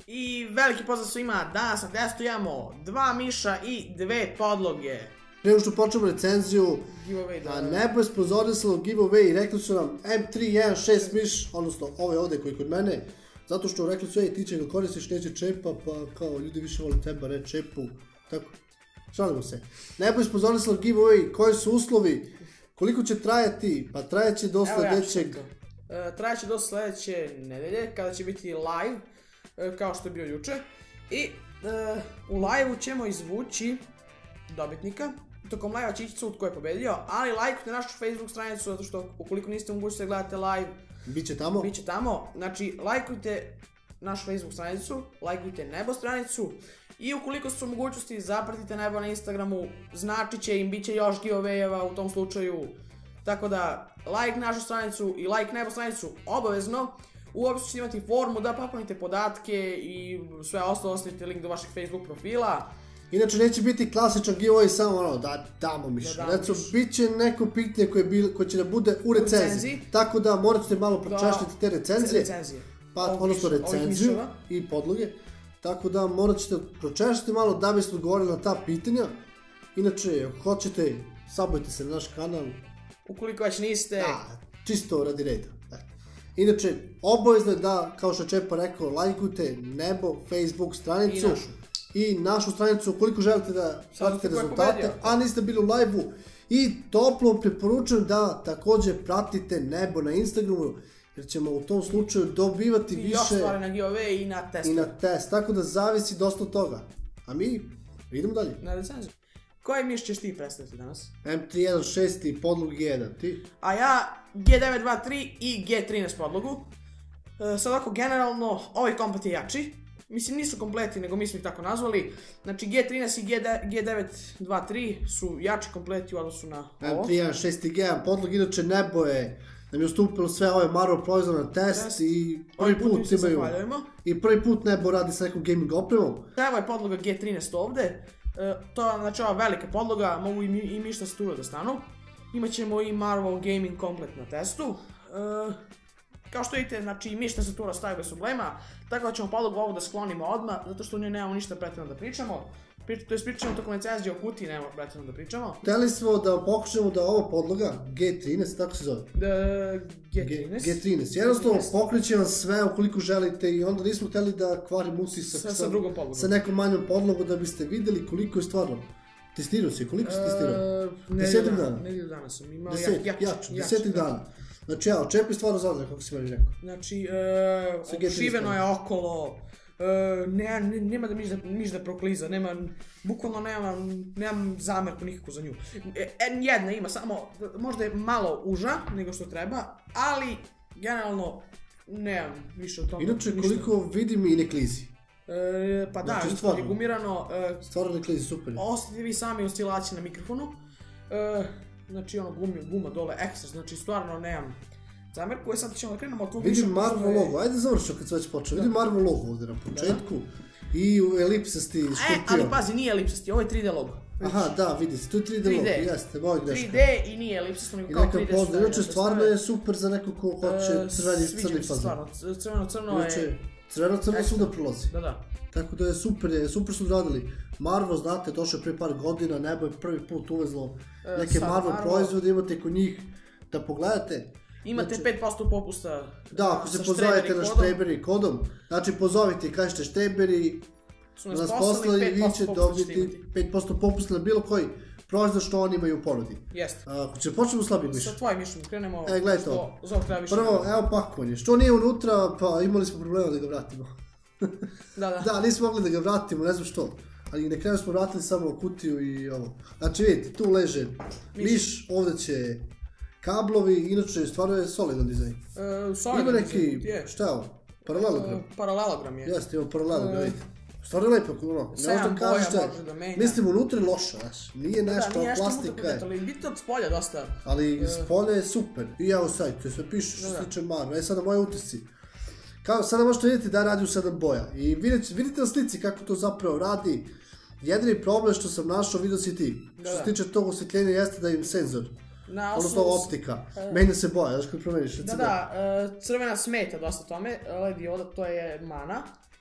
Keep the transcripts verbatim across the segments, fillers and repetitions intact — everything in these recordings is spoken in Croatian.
I veliki pozdrav svima, danas na testu imamo dva miša i dve podloge. Prema što počnemo recenziju, Nebo je sponzorisalo giveaway i rekli su nam M tri jedan šest miš, odnosno ovaj ovdje koji kod mene, zato što rekli su, ej, ti će ga koristiš, neće čepa, pa kao ljudi više vole teba, ne čepu, tako. Šalimo se. Nebo je sponzorisalo giveaway, koji su uslovi, koliko će trajati, pa trajaće do sljedećeg... Trajaće do sljedeće nedelje, kada će biti live, kao što je bio juče. I u live-u ćemo izvući dobitnika. Tokom live-a će ići sud ko je pobedio, ali lajkujte našu Facebook stranicu, zato što ukoliko niste mogući da gledate live, Biće tamo. Biće tamo. Znači, lajkujte našu Facebook stranicu, lajkujte Nebo stranicu i ukoliko su mogućnosti, zapratite Nebo na Instagramu, znači će im, bit će još giveaway-eva u tom slučaju. Tako da, like našu stranicu i like Nebo stranicu obavezno. U opisu ćete imati formu da popunite podatke i sve ostalo, ostavite link do vašeg Facebook profila. Inače neće biti klasičan giveaway samo ono da damo miš. Recimo, bit će neko pitanje koje, koje će da bude u recenziji. recenziji. Tako da morate malo pročešljati te recenzije. recenzije. Pa, odnosno recenziju i podloge. Tako da morat ćete pročešljati malo da biste odgovorili na ta pitanja. Inače, ako hoćete, sabojte se na naš kanal. Ukoliko već niste... Da, čisto radi reda. Inače, obavezno je da, kao što je Čepa rekao, lajkujte Nebo Facebook stranicu. I našu. I našu stranicu ukoliko želite da pratite rezultate, a niste bili u live-u. I toplo preporučujem da također pratite Nebo na Instagramu, jer ćemo u tom slučaju dobivati više... I još stvari na giveaway i na test. I na test, tako da zavisi dosta od toga. A mi idemo dalje. Na recenziju. Koji miš ćeš ti predstaviti danas? M tri jedan šest i podlogu G jedan, ti? A ja G devet dva tri i G trinaest podlogu. E, sad ovako, generalno, ovaj kompat je jači. Mislim, nisu kompleti, nego mi smo ih tako nazvali. Znači, G trinaest i G devet dva tri su jači kompleti u odnosu na ovo. M tri jedan šest i G jedan podlog, inače Nebo je nam je ustupilo sve ove Marvel proizvode na test, test i prvi put imaju... I prvi put Nebo radi sa nekom gaming opremom. Evo je podloga G trinaest ovde. E, to je znači ova velika podloga, mogu i, mi, i mišta statura da stanu. Imaćemo i Marvel Gaming komplet na testu. E, kao što vidite, znači i mišta statura staje bez problema. Tako da ćemo podlogu ovo da sklonimo odmah, zato što u njoj nemamo ništa pretredno da pričamo. Pri, to je pričamo tokom recenzije o kutiji, nemamo pretredno da pričamo. Hteli smo da pokušamo da ova podloga, G trinaest, tako se zove? Da, G trinaest. G trinaest. Jednostavno pokreće vam sve ukoliko želite i onda nismo hteli da kvarim utisak sa, sa, drugom podlogom. Sa nekom manjom podlogom da biste vidjeli koliko je stvarno. Testirao si, koliko si testirao? Desetim dana. Nedelju dana sam imao, Deset, jač, jač, desetim dana. Znači ja, očepi stvarno zadnje, kako si meni rekao. Znači, e, šiveno je okolo, e, ne, ne, nema da miš da, miš da prokliza, nema, bukvalno nemam, nemam zamerku nikako za nju. E, jedna ima, samo, možda je malo uža nego što treba, ali generalno nemam više od toga. Inače, koliko vidim i ne klizi. E, pa da, znači, isto je gumirano. E, stvarno ne klizi, super. Ostavite vi sami oscilacije na mikrofonu. E, Znači ono gumi, guma dole ekstra, znači stvarno nemam zamerku. E sad ćemo da krenemo tu više... Vidim Marvel logo, ajde završao kad se već počeo. Vidim Marvel logo ovdje na početku i elipsasti škorpion. E, ali pazi, nije elipsasti, ovo je tri D logo. Aha, da, vidi se, to je tri D logo, jeste, moj greška. tri D i nije elipsasti, nego kao tri D su. Inače, stvarno je super za neko ko hoće crveni crni fazon. Stvarno, crveno-crno je... Crveno-crno svuda prolazi. Da, da. Tako da je super, je, super su radili. Marvel, znate, došao je prije par godina, Nebo je prvi put uvezlo neke Marvel proizvode, imate kod njih da pogledate. Imate pet posto popusta. Da, ako se pozovete na Štreberi kodom, znači pozovite i kažete Štreberi, nas poslali i vi će dobiti pet posto popusta na bilo koji proizvod što oni imaju u ponudi. Jeste. Ako će počnemo slabim mišljem. Sa tvojim mišljem krenemo. E, gledaj to. Prvo, evo pakovanje. Što nije unutra, pa imali smo problema da ga vratimo. Da, da. Da, nismo mogli da ga vratimo, ne znam što. Ali na kraju smo vratili samo kutiju i ovo. Znači vidite, tu leže miš, miš ovdje će kablovi, inače stvarno je solidan dizajn. E, solidan ima neki, dizajn, šta je ovo? Paralelogram? E, paralelogram je. Jeste, ima paralelogram, vidite. Stvarno je lepo, ono, ne možda kažete, mislim unutra je loša, znaš, nije nešto, da, nije plastika je. Ali biti od spolja dosta. Ali uh, spolja je super, i evo sajt, to sve piše što se tiče Marvel, e sada moje utisci. Kao, sada možete vidjeti da radi u sedam boja i vidite, vidite na slici kako to zapravo radi. Jedini problem što sam našao, vidio si ti, da, što se tiče tog osvjetljenja jeste da im senzor, na odnosno optika, uh, menja se boja, znaš kad promeniš. Da, da, uh, crvena smeta dosta tome, L E D dioda, to je mana.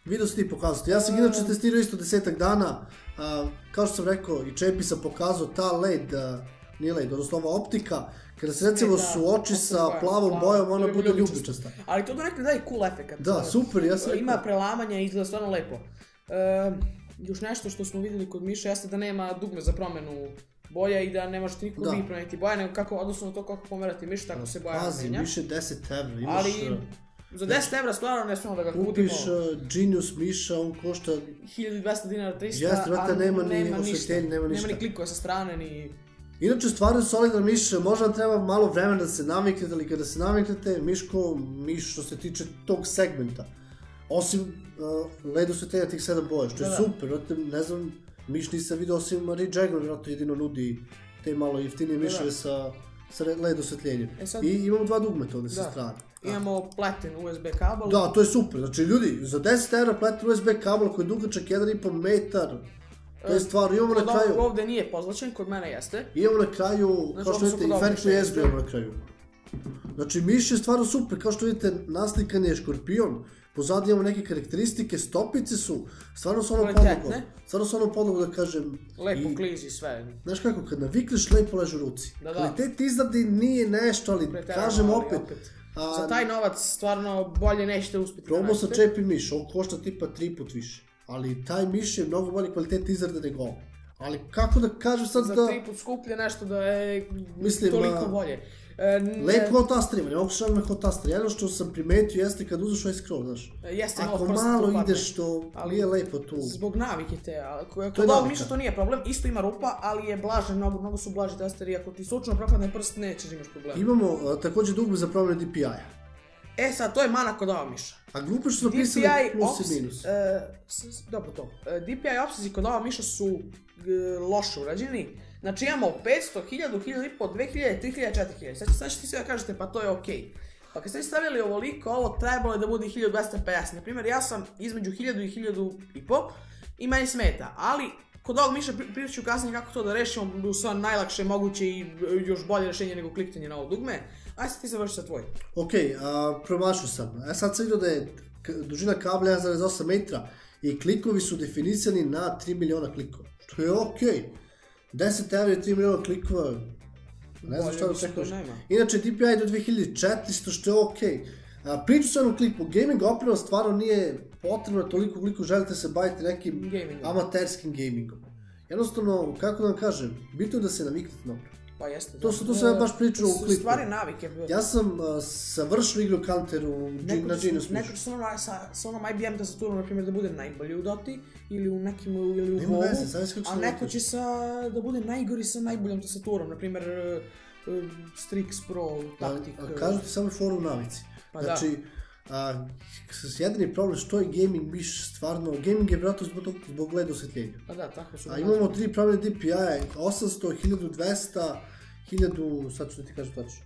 Video si ti pokazati. Ja sam inače testirao isto desetak dana, a, kao što sam rekao i Čepi sam pokazao ta L E D, a, nije L E D, odnosno ova optika, kada se recimo suoči sa plavom bojom, ona bude ljubičasta. Ali to do nekada daje cool efekat. Da, super, ja sam rekao. Ima prelamanja i izgleda stvarno lepo. E, još nešto što smo vidjeli kod Miše jeste da nema dugme za promjenu boja i da ne možeš ti nikog vi promijeniti boja, nego kako, odnosno na to kako pomerati miš, tako se boja Pazi, menja. Miše deset evra, imaš... Ali za deset evra stvarno ne smemo da ga kutimo. Kupiš uh, Genius miša, on košta... hiljadu dvesta dinara, trista, Jeste, vrata, nema ni nema osvetljenja, nema ništa. Nema ni klikova sa strane, ni... Inače, stvarno je solidan miš, možda vam treba malo vremena da se naviknete, ali kada se naviknete, miško, miš što se tiče tog segmenta. Osim uh, L E D osvetljenja tih sedam boja, što je da, super, vrate, ne znam, miš nisam vidio osim Rejagon, vjerojatno jedino nudi te malo jeftinije miševe sa, sa L E D osvetljenjem. E sad... I imamo dva dugmeta ovdje sa strane. Imamo pleten U S B kabel. Da, to je super, znači ljudi, za deset evra pleten U S B kabel koji je dugačak jedan i po metar. To je stvar, imamo na kraju... Ovdje nije pozlačen, kod mene jeste. Imamo na kraju, kao što vidite, i Ferku jezdu imamo na kraju. Znači, miš je stvarno super, kao što vidite, naslikan je škorpion. Pozadnje imamo neke karakteristike, stopice su, stvarno su ono podlogo. Stvarno su ono podlogo, da kažem... Lepo klizi sve. Znaš kako, kad navikneš, lepo leže u ruci. Kvalitet izradi nije nešto, ali kažem opet... Za taj novac stvarno bolje nećete uspjeti. Probao sam Čepi miš, on košta tipa tri put više. Ali taj miš je mnogo bolji kvalitet izrade nego ovo. Ali kako da kažem sad da... Za tri put skuplje nešto da je toliko bolje. Lepo kao taster ima, ne mogu šalim kao taster. Jedno što sam primetio jeste kad uzeš ovaj scroll, znaš. Ako malo ideš to, nije lepo tu. Zbog navike te, kod ovog miša to nije problem, isto ima rupa, ali je blaže, mnogo su blaži tasteri. Ako ti slučajno propadne prst, nećeš imaš problem. Imamo također dugme za promjenu D P I-a. E sad, to je mana kod ova miša. A glupo što su napisali plus i minus. Dobro to. D P I opsezi kod ova miša su loše urađeni. Znači imamo petsto, hiljadu, hiljadu i po, dve hiljade, tri hiljade, četiri hiljade. Sad ćete ti da kažete pa to je okej. Pa kad ste stavili ovoliko, ovo trebalo je da bude hiljadu dvesta pedeset. Naprimjer, ja sam između hiljadu i hiljadu i po i meni smeta. Ali kod ovog miša pričat ću kasnije kako to da rešimo sa najlakše moguće i još bolje rešenje nego kliktenje na ovo dugme. Ajde ti završi sa tvoj. Okej, promašao sam. Ja sad sam vidio da je dužina kabla jedan zarez osam metra i klikovi su definisani na tri miliona klikova. Što je okej. deset evra i tri miliona klikova, ne znam što da čekaš. Inače D P I do dve hiljade četiristo, što je okej. Priču sam o kliku, gaming oprema stvarno nije potrebno toliko koliko želite se baviti nekim amaterskim gamingom. Jednostavno, kako da vam kažem, bitno je da se naviknete na opremu. Pa jeste. To sam ja baš pričao u kliku. Stvari navike. Ja sam savršeno igrao Counter na Genius mišu. Neko će sa onom I B M tastaturom, na primjer, da bude najbolji u Doti, ili u nekim, ili u Nema Vovu, veze, znaš kako a neko će da bude najgori sa najboljom tastaturom, na primjer, Strix Pro, Tactic. Kažu ti samo foru navici. Znači, jedini problem što je gaming miš stvarno, gaming je vratno zbog L E D osvetljenja. Pa da, tako su. A imamo tri promjene D P I-a, osamsto, hiljadu dvesta, hiljadu, sad ću da ti kažem tačno.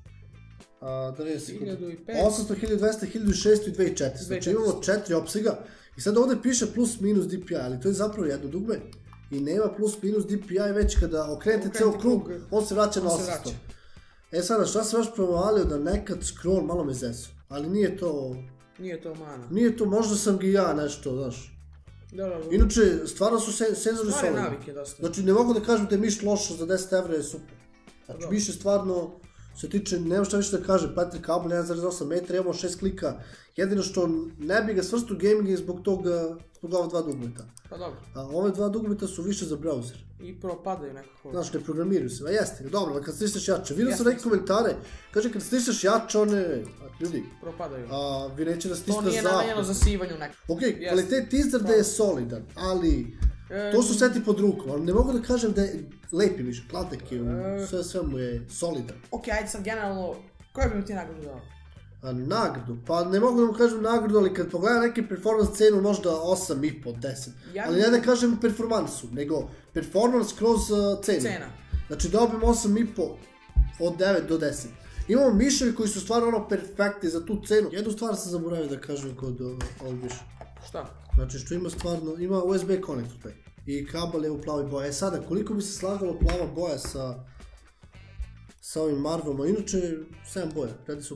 osamsto, hiljadu dvesta, hiljadu šesto i dve hiljade četiristo. Znači imamo četiri opsega i sad ovdje piše plus minus D P I, ali to je zapravo jedno dugme. I nema plus minus D P I već kada okrenete ceo krug, on se vraća na osamsto. E sada, šta sam još provalio da nekad scroll malo me zesu, ali nije to... Nije to mana. Nije to, možda sam ga ja nešto, znaš. Inače, stvarno su senzori solidni. Znači, ne mogu da kažem da je miš loša za deset evra, je super. Znači, miš je stvarno, se tiče, nema šta više da kažem, Patrick kabel jedan zarez osam metra, imamo šest klika. Jedino što ne bi ga svrstao u gaming je zbog toga, zbog ova dva dugmeta. Pa dobro. A ove dva dugmeta su više za browser. I propadaju nekako. Znaš, ne programiraju se, a jeste, dobro, ali kad stisneš jače. Vidio sam neke komentare, kaže kad stisneš jače, one, ljudi, propadaju. A vi neće da stisne zapad. To nije namenjeno za sivanju nekako. Ok, kvalitet izrade je solidan, ali to su sve ti pod rukom, ali ne mogu da kažem da je lepi miš, kladak je, sve sve mu je solidan. Ok, ajde sad generalno, koje bi mi ti nagradu dao? Nagradu? Pa ne mogu da mu kažem nagradu, ali kad pogledam neki performance cenu možda osam i po, deset. Ali ne da kažem performansu, nego performance kroz cenu. Cena. Znači dobim osam i po od devet do deset. Imamo miševi koji su stvarno ono perfekti za tu cenu. Jednu stvar sam zaboravio da kažem kod ovog miša. Šta? Znači što ima stvarno, ima U S B konektor taj. I kabel je u plavoj boji. E sada, koliko bi se slagalo plava boja sa sa ovim Marvama, inače sedam boja, radi super.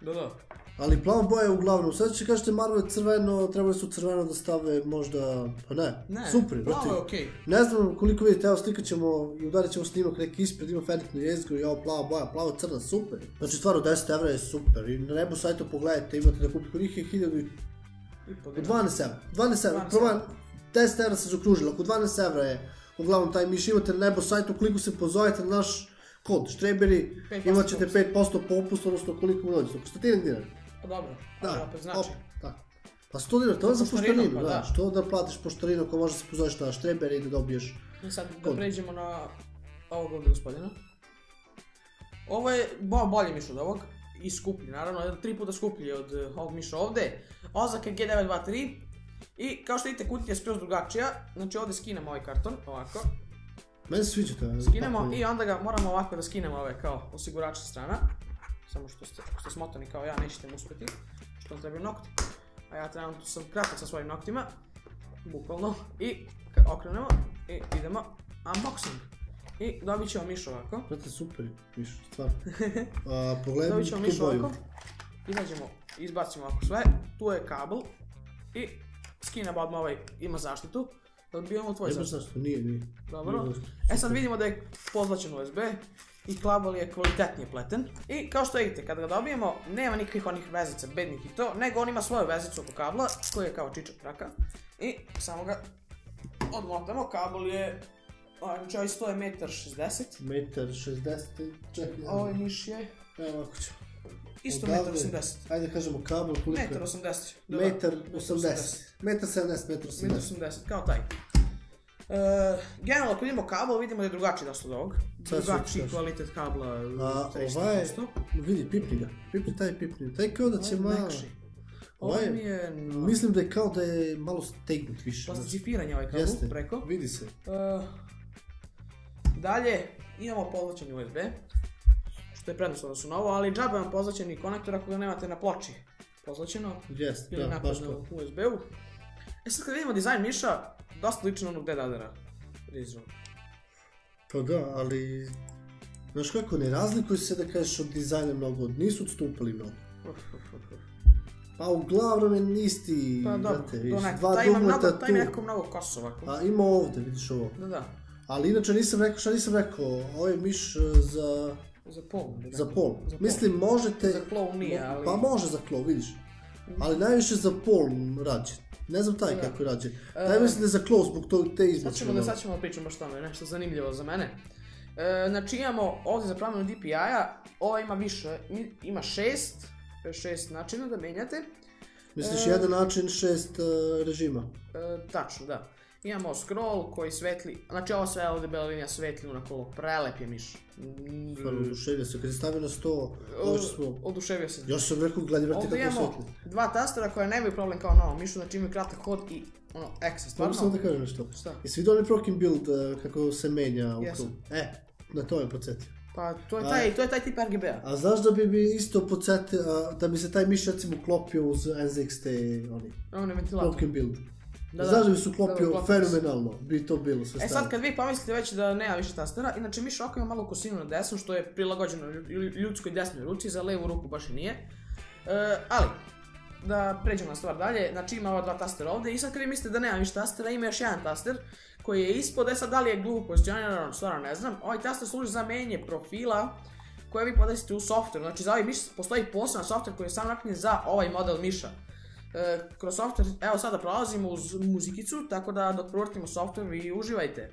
Da, da. Ali plava boja je uglavnom, sad će kažete Marvel crveno, trebali su crveno da stave možda, pa ne, ne super. plavo je okej. Ne znam koliko vidite, evo slikat ćemo i udarit ćemo snimak neki ispred, ima fenitnu jezgru i ovo plava boja, plavo crna, super. Znači stvarno deset evra je super i na nebu sajtu pogledajte, imate da kupite kod njih je hiljadu i dvanaest evra, dvanaest evra, prvo deset evra se zaokružilo, oko dvanaest evra je uglavnom taj miš, imate na nebo sajtu, koliko se pozovete na naš kod Štreberi, imat ćete pet posto popust, odnosno koliko mu dođete, oko stotinak dinara. Pa dobro, ali opet znači. Pa sto dinara, to je za poštarinu, da, što da platiš poštarinu ako možda se pozoveš na Štreberi i da dobiješ kod. I sad da pređemo na ovog ovdje gospodina. Ovo je bolji miš od ovog, i skuplji naravno, tri puta skuplji od ovog miša ovdje. Oznaka je G devet dva tri i kao što vidite kutija je skroz drugačija, znači ovdje skinemo ovaj karton, ovako. Meni se sviđa to. Skinemo i onda ga moramo ovako da skinemo ove kao osigurač sa strana. Samo što ste, ste smotani kao ja, nećete mu uspjeti. Što vam trebaju nokti. A ja trenutno sam kratak sa svojim noktima. Bukvalno. I okrenemo i idemo unboxing. I dobit ćemo miš ovako. Prate super miš, stvarno. Pogledaj dobit ćemo miš ovako. Izađemo, izbacimo ovako sve. Tu je kabel. I skinemo odmah ovaj, ima zaštitu. Da odbijemo tvoj zaštitu. Zašto? Nije, nije. Dobro. E sad vidimo da je pozlačen U S B. I kabel je kvalitetnije pleten. I kao što vidite, kada ga dobijemo, nema nikakvih onih vezica, bednih i to, nego on ima svoju vezicu oko kabla, koji je kao čičak traka. I samo ga odmotamo, kabel je, znači ovaj sto je metar šezdeset. Metar šezdeset, čekaj. Ovaj miš je... Evo ovako ću. Isto metar osamdeset. Ajde kažemo kabel koliko je? Metar osamdeset. Metar osamdeset. Metar sedamdeset, metar osamdeset. Metar osamdeset, kao taj. Uh, generalno, ako vidimo kabel, vidimo da je drugačiji dosta od ovog. Drugačiji kvalitet kabla. A ovaj je, vidi, pipni ga. Pipni taj pipni. Taj kao da će malo... Ovaj mi je... Mislim da je kao da je malo stegnut više. Plasticifiranje ovaj kabel preko. Vidi se. Dalje, imamo pozlačeni U S B. Što je prednost odnosno na ovo, ali džabe vam pozlačeni konektor ako ga nemate na ploči. Pozlačeno. Jest, ili da, baš to. U S B-u. E sad kad vidimo dizajn miša, dosta lično onog Dead Addera. Pa da, ali... Znaš kako, ne razlikuju se da kažeš od dizajna mnogo, nisu odstupali mnogo. Pa uglavnom je isti, pa brate, viš, dva dumleta tu. Taj ima nekako mnogo kosa ovako. A ima ovdje, vidiš ovo. Da, da. Ali inače nisam rekao, šta nisam rekao, ovo je miš za... Za pol. Za pol. Mislim, možete... Za klov nije, ali... Pa može za klov, vidiš. Ali najviše za pol rađe. Ne znam taj kako je rađe. Taj mislim da je za klov zbog te izbačene. Sad ćemo da pričamo što je nešto zanimljivo za mene. Znači imamo ovdje za promjenu D P I-a, ova ima više, ima šest, šest načina da menjate. Misliš jedan način, šest režima? Tačno, da. Imamo scroll koji svetli, znači ovo sve ovdje bela linija svetli unakolo, prelep je miš. Stvarno, oduševio se, kad je stavio na sto, ovo što smo... Oduševio se. Još sam rekao, gledaj vrti kako svetli. Ovdje imamo dva tastera koja nemaju problem kao na ovom mišu, znači imaju kratak hod i ono, eksa, stvarno. Mogu sam da kažem nešto. Šta? Jesi vidio onaj Prokin build kako se menja u krug? E, na to je podsjetio. Pa to je taj, to je taj tip R G B-a. A znaš da bi mi isto podsjetio, da bi se taj miš recimo klopio uz N Z X T, oni... Oni ventilator. Prokin build. Da, znaš da bi su klopio da, da, fenomenalno, bi to bilo sve stavno. E sad kad vi pomislite već da nema više tastera, inače miš ovako ima malo kosinu na desnu, što je prilagođeno ljudskoj desnoj ruci, za levu ruku baš i nije. E, ali, da pređemo na stvar dalje, znači ima ova dva tastera ovdje i sad kad vi mislite da nema više tastera, ima još jedan taster koji je ispod, e sad da li je glupo pozicioniran, stvarno ne znam. Ovaj taster služi za menjanje profila koje vi podesite u softveru, znači za ovaj miš postoji poseban softver koji je sam napravljen za ovaj model miša. E, kroz softver, evo sada prolazimo uz muzikicu, tako da dok provrtimo softver vi uživajte.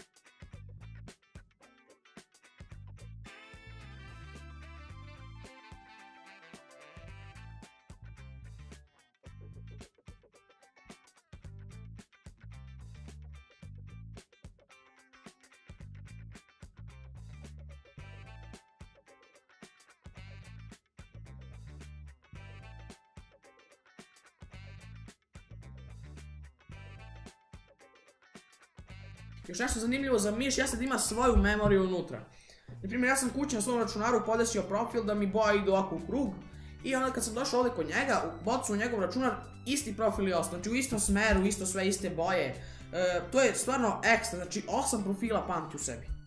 Još nešto zanimljivo za miš, ja sad ima svoju memoriju unutra. Naprimjer, ja sam kući na svom računaru podesio profil da mi boje idu ovako u krug. I onda kad sam došao ovdje kod njega, u bocu u njegov računar, isti profil je ostao. Znači u istom smeru, isto sve iste boje. E, to je stvarno ekstra, znači osam profila pamti u sebi.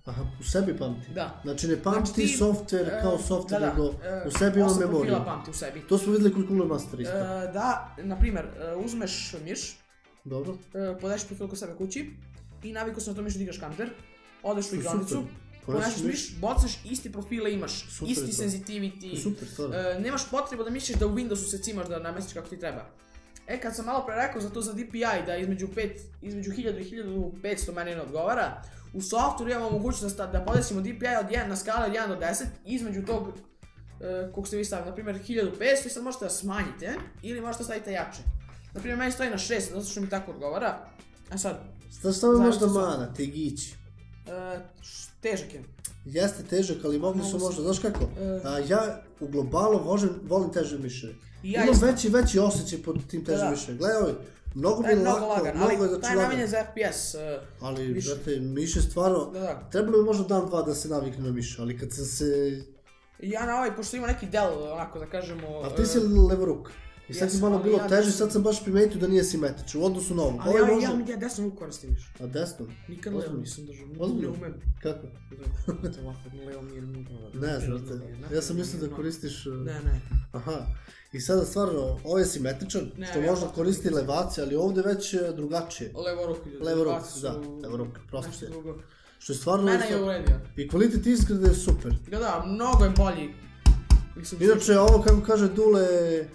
Aha, u sebi pamti? Da. Znači ne pamti Znači ti, software e, kao software, da, da, nego e, u sebi ima osam memoriju. profila pamti u sebi. To smo vidjeli kod Cooler Master isto. E, da, na primjer, e, uzmeš miš, Dobro. e, podeš profil kod sebe kući i navikao se na to miš da igraš counter, odeš u Super. igranicu, ponešeš miš, bocaš, isti profile imaš, Super isti je to. sensitivity, Super, stvarno. e, nemaš potrebu da misliš da u Windowsu se cimaš da namestiš kako ti treba. E, kad sam malo pre rekao za to za D P I, da između, pet, između hiljadu i hiljadu petsto meni ne odgovara, u softwareu imamo mogućnost da, da podesimo D P I od jedan na skala od jedan do deset, između tog, e, koliko ste vi stavili, na primjer hiljadu petsto i sad možete da smanjite, ili možete staviti jače. Na primjer, meni stoji na šest, zato što mi tako odgovara, a sad... Šta stavio možda mana, tegići? E, težak je. Jeste težak, ali mogli su možda, znaš kako? A, ja u globalu vožem, volim teže miše. Ja Imam isto. veći, veći osjećaj pod tim težim Da. miše. Gledaj ovaj, mnogo mi E, je mnogo lako, lagan, mnogo je ali da taj ću namenjen lagan. za F P S. e, Ali, više. brate, miše stvarno, Da, da. trebalo bi možda dan, dva da se navikne na miše, ali kad sam se... Ja na ovaj, pošto ima neki del, onako da kažemo... Ali ti si e, levoruk. I sad ti jesam, malo ali bilo ja teže, desno- sad sam baš primetio da nije simetrično, u odnosu na ovo. Ali Ovo je ja, možda... ja, ja desno ruku koristim više. A desno? Nikad levo Ozbiljno? nisam držao, ne Ozbiljno? umem. Kako? Da, ovako, levo mi je... Ne znam, brate. Ja sam mislio da koristiš... uh, Ne, ne. Aha. I sada stvarno, ovo je simetričan, Ne, što ja možda sam- koristi levaci, ali ovdje već je drugačije. Levo ruku. Levo ruku, levaci da, su levo ruku, prosto nešto je. drugo. Što je stvarno... Mene je isto- uredio. I kvalitet izgleda je super. Da, da, mnogo je bolji. Mislim, Inače, ovo kako kaže Dule... e,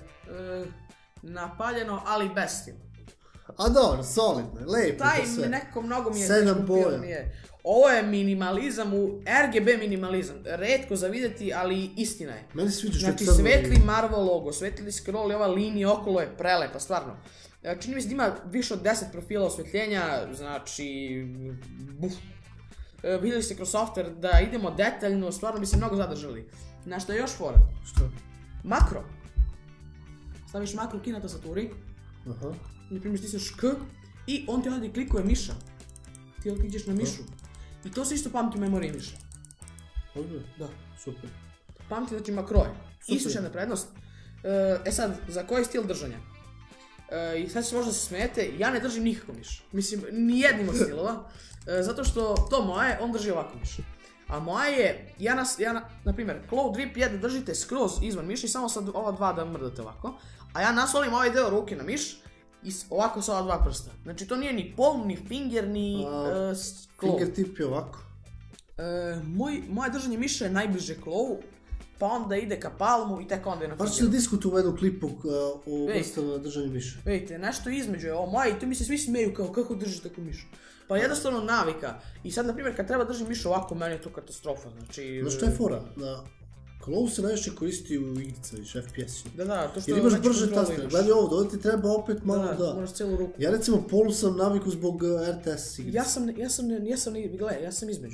napaljeno, ali bestil. A dobro, solidno, lepo Taj je to sve. nekako mnogo mi je Sedam teško bio, boja. mi je. Ovo je minimalizam u R G B minimalizam. Retko za vidjeti, ali istina je. Meni se sviđa što je Znači crno svetli i- Marvel logo, svetli scroll i ova linija okolo je prelepa, stvarno. E, Čini mi se da ima više od deset profila osvetljenja, znači... Buf. E, vidjeli ste kroz software da idemo detaljno, stvarno bi se mnogo zadržali. Na što je još fora? Što? Makro. Staviš makro key na tastaturi, Aha. na primjer stisneš K i on ti ovdje klikuje miša. Ti ovdje klikćeš na mišu. I to se isto pamti u memoriji miša. Ozbiljno? Da. Super. Pamti znači makroje. Super. Isto jedna prednost. E, e sad, za koji stil držanja? E, I sad se možda se smijete, ja ne držim nikako miš. Mislim, ni jednim od stilova. E, zato što to moje, on drži ovako miš. A moje je, ja, nas, ja na, na primjer, Cloud Rip je da držite skroz izvan miša i samo sa ova dva da mrdate ovako. A ja nasolim ovaj deo ruke na miš i s- ovako sa ova dva prsta. Znači to nije ni palm, ni finger, ni A, e, s- claw. Fingertip je ovako. E, moj, moje držanje miša je najbliže klovu, pa onda ide ka palmu i tek onda je na Baš se fingeru. diskutu u jednom klipu uh, o Ej. vrstama držanja miša. Vidite, nešto između je ovo moje i tu mi se svi smeju kao kako držiš takvu mišu. Pa jednostavno navika. I sad, na primjer, kad treba držim mišu ovako, meni je to katastrofa, znači... Znaš što je fora? Na Clove se najviše koristi u igrica, viš, F P S. Da, da, to što Jer imaš veću brže kontrolu tastere, imaš. gledaj ovo, ovdje ti treba opet malo Da, da... da, moraš cijelu ruku. Ja recimo polu sam naviku zbog uh, R T S igrica. Ja sam, ja sam, ja sam, gledaj, ja sam između.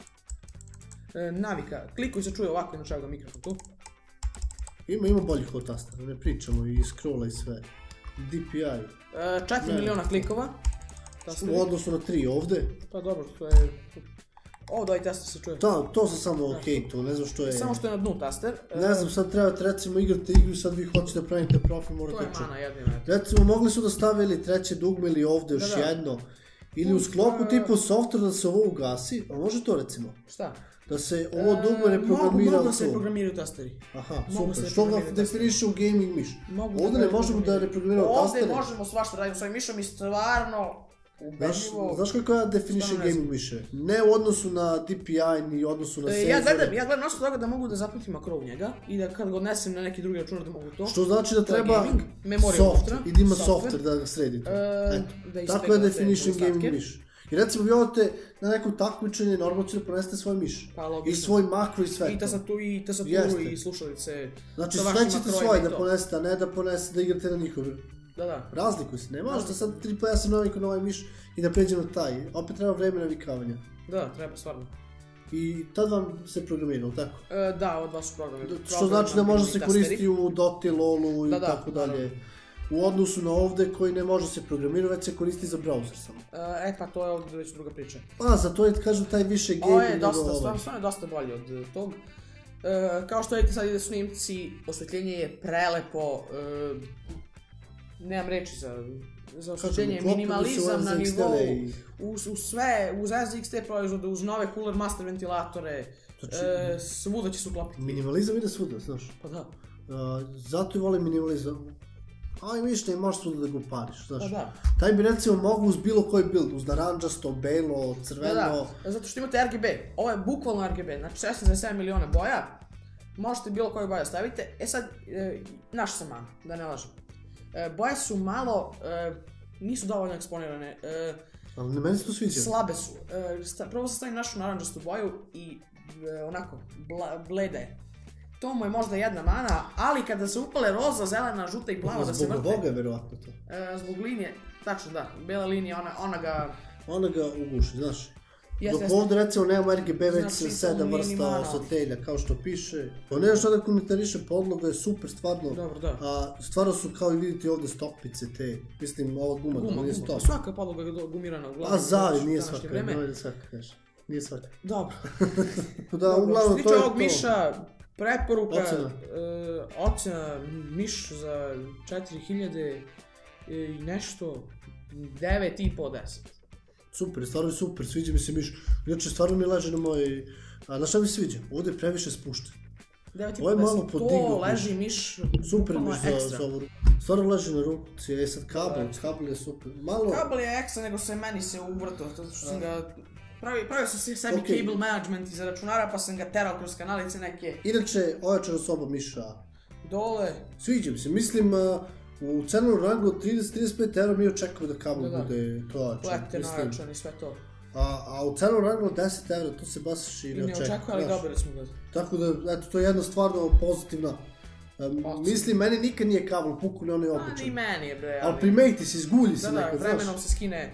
E, navika, klikuj se čuje ovako, inače evo ga mikrofon tu. Ima, ima boljih od tastera, ne pričamo i scrolla i sve. D P I. E, četiri Ne. miliona klikova. Tasteri. U odnosu na tri ovdje. Pa dobro, to je... Ovdje ovaj taster se čuje. Da, to sam samo hejto, ne znam što je... Samo što je na dnu taster. E, Ne znam, sad trebate recimo igrate igru, sad vi hoćete da pravite profil, To morate je čuti. mana jedina. Recimo, mogli su da stave ili treće dugme ili ovdje još Da, da. jedno. Ili u sklopu tipu software da se ovo ugasi, a može to recimo? Šta? Da se ovo dugme ne E, programira Mogu u da se to. programiraju tasteri. Aha, mogu super. se Što ga reprogramirati definiše u gaming miš? Mogu Ovdje da ne možemo da reprogramiramo. reprogramiramo Ovdje tastere. možemo svašta raditi svojim mišom i stvarno Znaš, ubedljivo. znaš kako ja definišem Stvarno ne znam. gaming miše? Ne u odnosu na D P I, ni u odnosu na E, senzore. ja gledam, ja gledam osnovu toga da mogu da zapratim makro u njega i da kad ga odnesem na neki drugi računar da mogu to. Što znači da To je treba gaming, memorija software unutra, i da ima software. software da ga sredi to. E, Eto, da tako je ispekate definišem gaming nedostatke. miš. I recimo vi odete na neko takmičenje, normalno ćete ponesete svoj miš. Pa, logično. I svoj makro i sve I to. tastaturu, i, tastaturu Jeste. i slušalice. Znači sa sve vašim ćete makrojima svoje i da to. ponesete, a ne da ponesete da igrate na njihov. Da, da. Razlikuj se, ne možete sad tri pa ja sam navikao na ovaj miš i da pređem na taj. Opet treba vreme navikavanja. Da, treba stvarno. I tad vam se programira, ili tako? E, da, od vas su programi. Što znači da može se tasteri. koristiti u Doti, Lolu i Da, da, tako dalje. naravno. U odnosu na ovdje koji ne može se programirati, već se koristi za browser samo. E, e pa to je ovdje već druga priča. Pa, zato je, kažem, taj više Ovo gaming je nego dosta, ovaj. stvarno, stvarno je dosta bolje od eh, tog. E, kao što vidite sad ide snimci, osvetljenje je prelepo. E, nemam reči za, za osuđenje, minimalizam na nivou, uz, uz sve, uz S X T proizvode, uz nove cooler master ventilatore, znači, e, svuda će se uklopiti. Minimalizam ide svuda, znaš. Pa da. Uh, zato i volim minimalizam. Ali mišljenje možeš svuda da ga upariš, znaš. Pa da. Taj bi recimo mogu uz bilo koji build, uz naranđasto, belo, crveno. Da, da, zato što imate R G B, ovo je bukvalno R G B, znači šesnaest zarez sedam miliona boja, možete bilo koju boju stavite. E sad, e, naš sam man, da ne lažem. E, boje su malo, e, nisu dovoljno eksponirane. E, Ali meni se to sviđa. Slabe su. E, sta, prvo sam stavim našu naranđastu boju i e, onako, bla, blede. To mu je možda jedna mana, ali kada se upale roza, zelena, žuta i plava da se vrte... Zbog ovoga je verovatno to. E, zbog linije, tačno da, bela linija, ona, ona ga... Ona ga uguši, znaš. Jeste, Dok jeste. ovdje recimo nemamo R G B već Znači, sedam vrsta osvetljenja, kao što piše. Pa nema šta da komentariše, podloga je super, stvarno. Dobro, da. A stvarno su kao i vidite ovdje stopice te, mislim ova guma, Guma, to nije guma. stop. Svaka podloga je gumirana uglavnom. A zavi, nije današnje svaka, vreme. nemoj da svaka kaže. Nije svaka. Dobro. Da, Dobro, uglavnom što to je tiče ovog to. miša, preporuka, Ocena. e, ocena miš za četiri hiljade i nešto, devet i po od deset. Super, stvarno je super, sviđa mi se miš. Inače, stvarno mi leže na moj... A na šta mi se sviđa? Ovdje je previše spušten. devet i Ovo po je od malo deset, to podignut leži miš, Super bukvalno miš za, ekstra. za ovu ruku. Stvarno leže na ruci, je sad kabel, kabel je super. Malo... Kabel je ekstra, nego se meni se uvrto, zato što sam ga... Pravi, pravio sam si sebi Okay. cable management iza računara, pa sam ga terao kroz kanalice neke Inače, ojačana soba miša. dole. Sviđa mi se, mislim, uh, u cenovnom rangu od trideset do trideset pet eura mi očekujemo da kabel Da, da. bude to ojačan. Plete mislim. najačan i sve to. A, a u cenovnom rangu od deset eura to se baš i I ne ne očekuje. očekuje, ali znaš. dobili smo ga. Tako da, eto, to je jedna stvarno pozitivna. Um, Ocena. mislim, meni nikad nije kabel pukao, ni on je A običan. ni meni je bre, Ali primejti se, izgulji se Da, da, nekad, vremenom znaš. se skine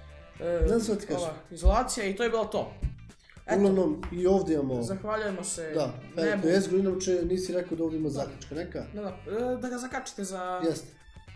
e, Znam šta ti kažem. ova izolacija i to je bilo to. Eto, Uglavnom, i ovdje imamo... zahvaljujemo se Da, nebu. eto, jezgru, inače nisi rekao da ovdje ima zakačka neka. Da, da, e, da ga zakačite za, Jeste.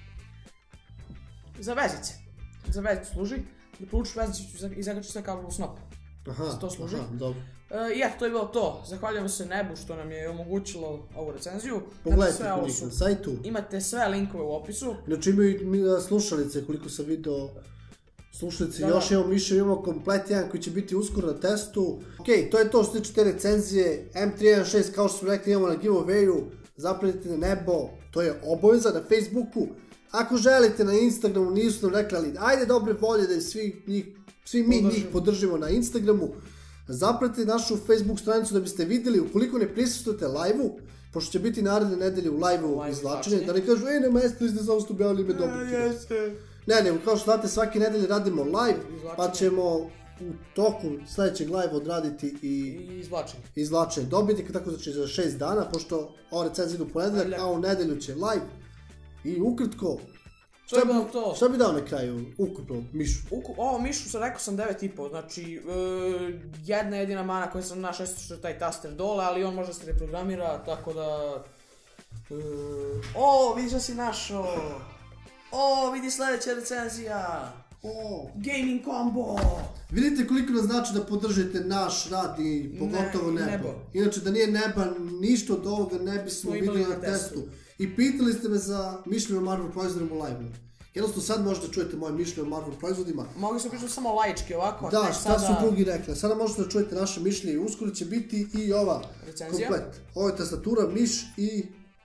za vezice. Za vezicu služi. Da povučeš vezicu za- i zakačiš sve kabel u snop. Aha, Za to služi. aha, dobro. E, I eto, to je bilo to. Zahvaljujemo se nebu što nam je omogućilo ovu recenziju. Pogledajte Znači, sve kod ovo njih su- na sajtu. Imate sve linkove u opisu. Znači imaju i mi- slušalice, koliko sam video slušalice, Da, još da. imamo više, imamo komplet jedan koji će biti uskoro na testu. Ok, to je to što se tiče te recenzije, M tri jedan šest kao što smo rekli imamo na giveawayu, zapratite na nebo, to je obaveza na Facebooku. Ako želite na Instagramu, nisu nam rekli, ali ajde dobre volje da svi, njih, svi mi Podržimo. njih podržimo na Instagramu. Zapratite našu Facebook stranicu da biste vidjeli ukoliko ne prisustvujete live-u, pošto će biti naredne nedelje u live-u Live izvlačenje, izvlačenje. da ne kažu, ej, nema jeste, ste samo što objavili ime dobro. Ne, ne, kao što znate, svake nedelje radimo live, pa Izvlačenje. ćemo u toku sljedećeg live odraditi i I izvlačenje. izvlačenje dobitnika, tako znači za šest dana, pošto ova recenzija ide u ponedjeljak, Ponedjeljak. a u nedelju će live. I ukratko, To je bilo to. šta bi dao na kraju, ukupno, Mišu? Uku, ovo mišu sam rekao sam devet i po, znači e, jedna jedina mana koju sam našao što je taj taster dole, ali on može da se reprogramira, tako da... E, o, vidiš da si našao! O, vidi sljedeća recenzija! O, Gaming combo! vidite koliko nas znači da podržite naš rad i pogotovo Ne, i nebo. nebo. Inače, da nije neba, ništa od ovoga ne bismo Smo imali vidjeli na na testu. testu. I pitali ste me za mišljenje o Marvel proizvodima u live-u. Jednostavno sad možete čujete moje mišljenje o Marvel proizvodima. Mogli smo pričati samo laički ovako, a Da, ne šta sada... su drugi rekli. Sada možete da čujete naše mišljenje i uskoro će biti i ova Recenzija. komplet. Ovo je tastatura, miš i,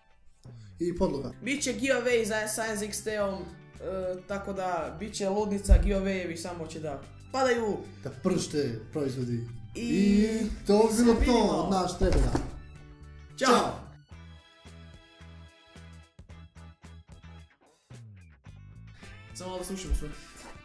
i podloga. Biće giveaway za sa N X T-om, e, tako da biće ludnica, giveawayevi samo će da padaju. Da pršte proizvodi. I- I to bi bilo se vidimo. to od naš trebena. Ćao! Ćao! Samo da slušamo sve.